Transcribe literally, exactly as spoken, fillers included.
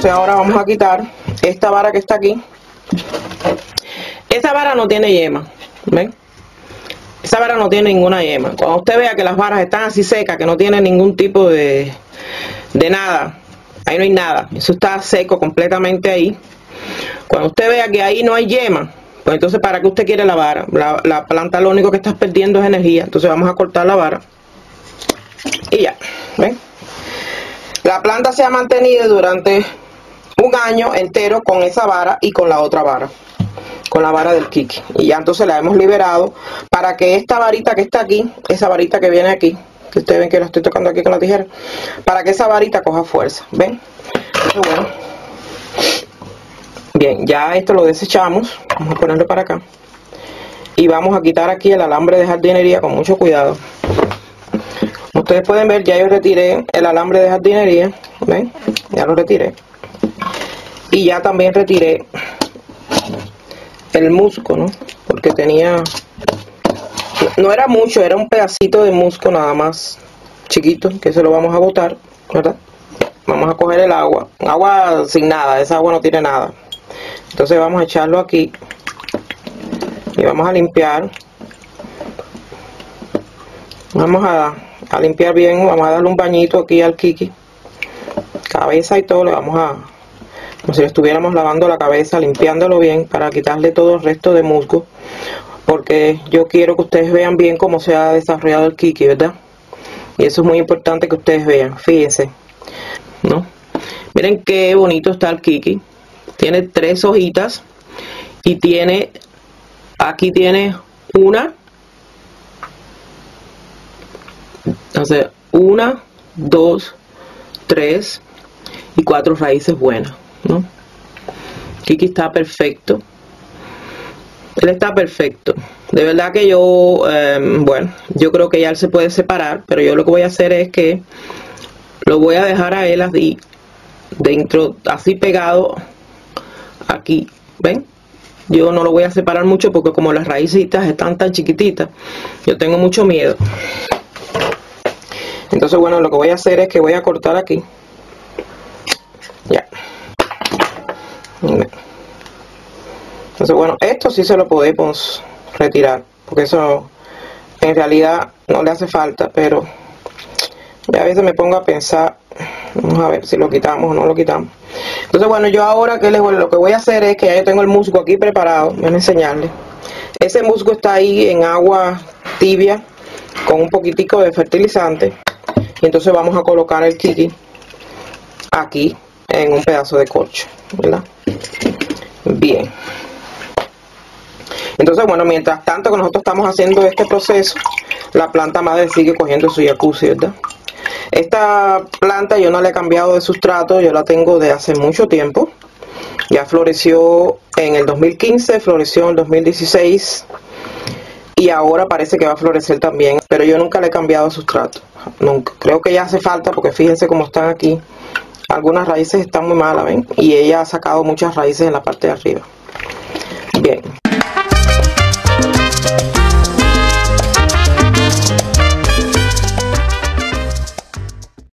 Entonces ahora vamos a quitar esta vara que está aquí. Esta vara no tiene yema, ¿ven? Esa vara no tiene ninguna yema. Cuando usted vea que las varas están así secas, que no tienen ningún tipo de, de nada, ahí no hay nada, eso está seco completamente ahí. Cuando usted vea que ahí no hay yema, pues entonces ¿para qué usted quiere la vara? La, la planta lo único que estás perdiendo es energía. Entonces vamos a cortar la vara y ya, ¿ven? La planta se ha mantenido durante un año entero con esa vara y con la otra vara, con la vara del Kiki, y ya entonces la hemos liberado para que esta varita que está aquí, esa varita que viene aquí, que ustedes ven que la estoy tocando aquí con la tijera, para que esa varita coja fuerza, ¿ven? Entonces, bueno, bien, ya esto lo desechamos, vamos a ponerlo para acá y vamos a quitar aquí el alambre de jardinería con mucho cuidado. Como ustedes pueden ver, ya yo retiré el alambre de jardinería, ¿ven? Ya lo retiré, y ya también retiré el musgo, ¿no? Porque tenía, no era mucho, era un pedacito de musgo nada más, chiquito, que se lo vamos a botar, ¿verdad? Vamos a coger el agua, agua sin nada, esa agua no tiene nada. Entonces vamos a echarlo aquí y vamos a limpiar. Vamos a, a limpiar bien, vamos a darle un bañito aquí al Kiki, cabeza y todo, le vamos a, como si le estuviéramos lavando la cabeza, limpiándolo bien para quitarle todo el resto de musgo, porque yo quiero que ustedes vean bien cómo se ha desarrollado el Kiki, ¿verdad? Y eso es muy importante que ustedes vean, fíjense, ¿no? Miren qué bonito está el Kiki. Tiene tres hojitas y tiene, aquí tiene una, o sea, una, dos, tres y cuatro raíces buenas, ¿no? Kiki está perfecto. Él está perfecto. De verdad que yo, eh, bueno, yo creo que ya él se puede separar, pero yo lo que voy a hacer es que lo voy a dejar a él así, dentro, así pegado aquí, ¿ven? Yo no lo voy a separar mucho porque como las raícitas están tan chiquititas, yo tengo mucho miedo. Entonces, bueno, lo que voy a hacer es que voy a cortar aquí. Ya. Entonces, bueno, esto sí se lo podemos retirar, porque eso en realidad no le hace falta, pero ya a veces me pongo a pensar, vamos a ver si lo quitamos o no lo quitamos. Entonces, bueno, yo ahora que les voy, lo que voy a hacer es que ya yo tengo el musgo aquí preparado, voy a enseñarles. Ese musgo está ahí en agua tibia con un poquitico de fertilizante, y entonces vamos a colocar el Kiki aquí en un pedazo de corcho, ¿verdad? Bien. Entonces, bueno, mientras tanto que nosotros estamos haciendo este proceso, la planta madre sigue cogiendo su jacuzzi, ¿verdad? Esta planta yo no le he cambiado de sustrato, yo la tengo de hace mucho tiempo. Ya floreció en el dos mil quince, floreció en el dos mil dieciséis y ahora parece que va a florecer también, pero yo nunca le he cambiado de sustrato, nunca. Creo que ya hace falta porque fíjense cómo están aquí. Algunas raíces están muy malas, ¿ven? Y ella ha sacado muchas raíces en la parte de arriba.